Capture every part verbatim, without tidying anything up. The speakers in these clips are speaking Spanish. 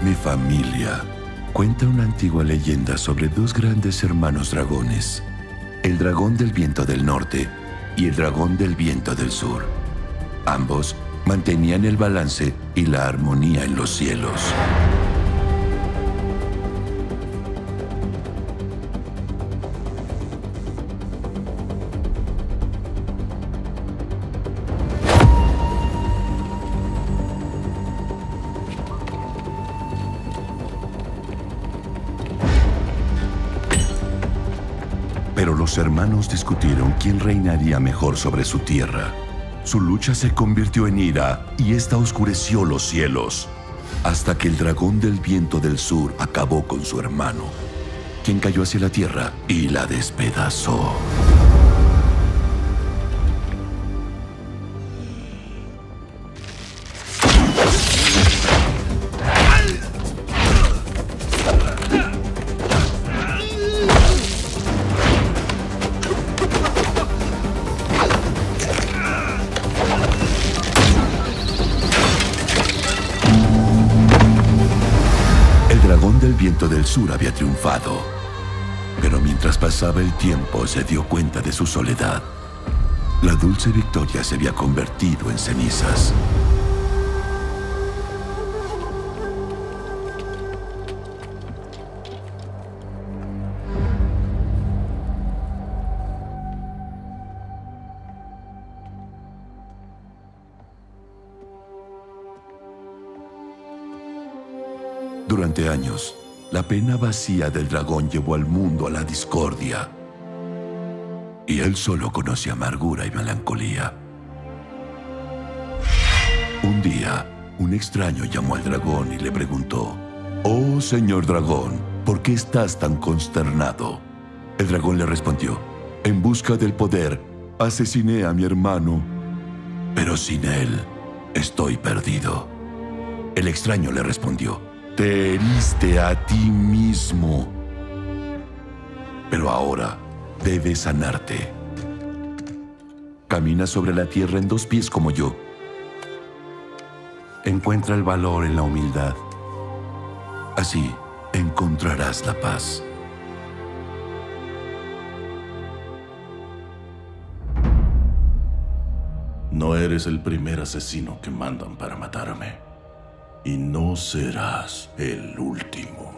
Mi familia. Cuenta una antigua leyenda sobre dos grandes hermanos dragones, el dragón del viento del norte y el dragón del viento del sur. Ambos mantenían el balance y la armonía en los cielos. Pero los hermanos discutieron quién reinaría mejor sobre su tierra. Su lucha se convirtió en ira y esta oscureció los cielos, hasta que el dragón del viento del sur acabó con su hermano, quien cayó hacia la tierra y la despedazó. El dragón del viento del sur había triunfado, pero mientras pasaba el tiempo se dio cuenta de su soledad. La dulce victoria se había convertido en cenizas. Durante años, la pena vacía del dragón llevó al mundo a la discordia. Y él solo conoce amargura y melancolía. Un día, un extraño llamó al dragón y le preguntó: «Oh, señor dragón, ¿por qué estás tan consternado?» El dragón le respondió: «En busca del poder, asesiné a mi hermano, pero sin él, estoy perdido». El extraño le respondió: «Te heriste a ti mismo, pero ahora debes sanarte. Camina sobre la tierra en dos pies como yo. Encuentra el valor en la humildad. Así encontrarás la paz». No eres el primer asesino que mandan para matarme. Y no serás el último.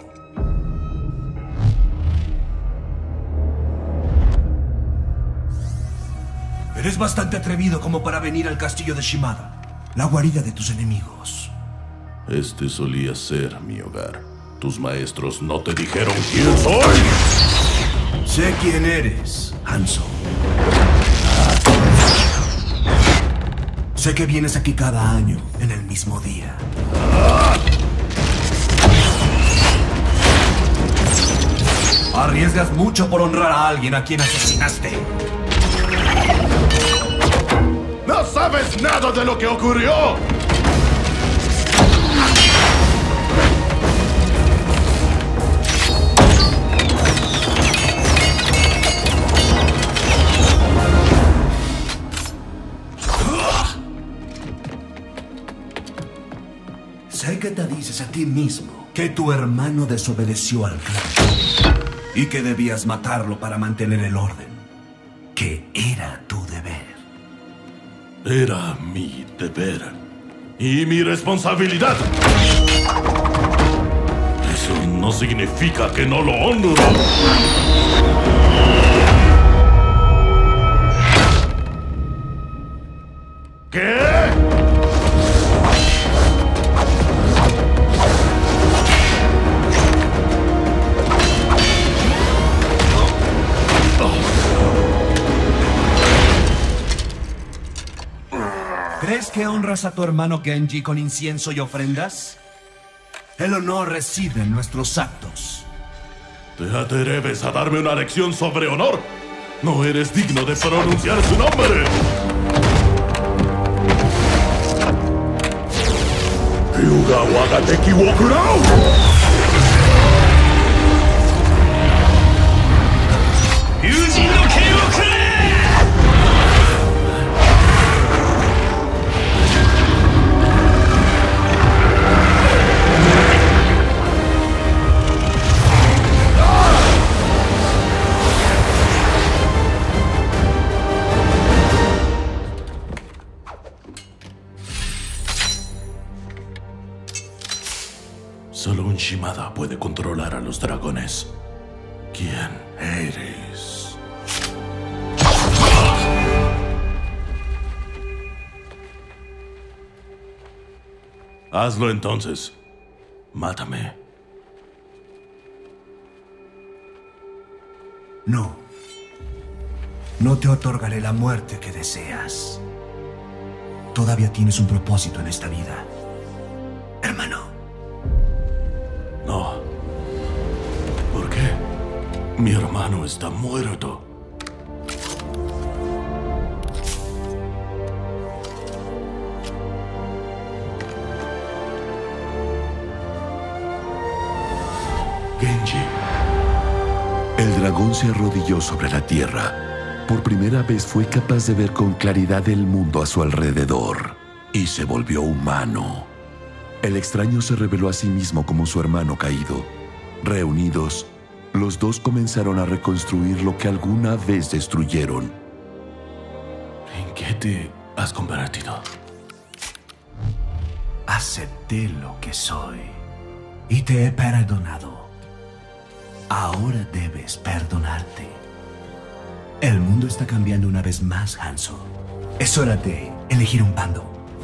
Eres bastante atrevido como para venir al castillo de Shimada, la guarida de tus enemigos. Este solía ser mi hogar. ¿Tus maestros no te dijeron quién soy? Sé quién eres, Hanzo. Sé que vienes aquí cada año, en el mismo día. Arriesgas mucho por honrar a alguien a quien asesinaste. ¡No sabes nada de lo que ocurrió! Sé que te dices a ti mismo que tu hermano desobedeció al clan y que debías matarlo para mantener el orden, que era tu deber. Era mi deber y mi responsabilidad. Eso no significa que no lo honro. ¿Qué? ¿Crees que honras a tu hermano Genji con incienso y ofrendas? El honor reside en nuestros actos. ¿Te atreves a darme una lección sobre honor? No eres digno de pronunciar su nombre. Ryuga Wagateki Wokurao. Solo un Shimada puede controlar a los dragones. ¿Quién eres? Hazlo entonces. Mátame. No. No te otorgaré la muerte que deseas. Todavía tienes un propósito en esta vida, hermano. No. ¿Por qué? Mi hermano está muerto. Genji. El dragón se arrodilló sobre la tierra. Por primera vez fue capaz de ver con claridad el mundo a su alrededor y se volvió humano. El extraño se reveló a sí mismo como su hermano caído. Reunidos, los dos comenzaron a reconstruir lo que alguna vez destruyeron. ¿En qué te has convertido? Acepté lo que soy y te he perdonado. Ahora debes perdonarte. El mundo está cambiando una vez más, Hanzo. Es hora de elegir un bando.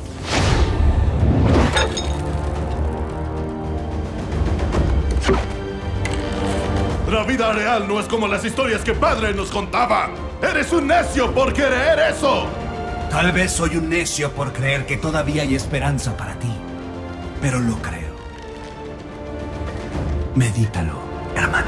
La vida real no es como las historias que padre nos contaba. ¡Eres un necio por querer eso! Tal vez soy un necio por creer que todavía hay esperanza para ti, pero lo creo. Medítalo, hermano.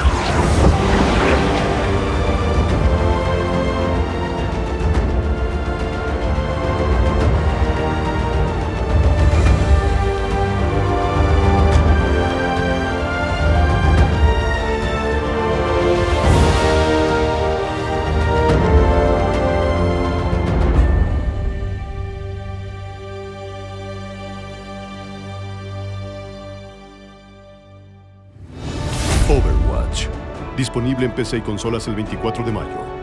Overwatch. Disponible en P C y consolas el veinticuatro de mayo.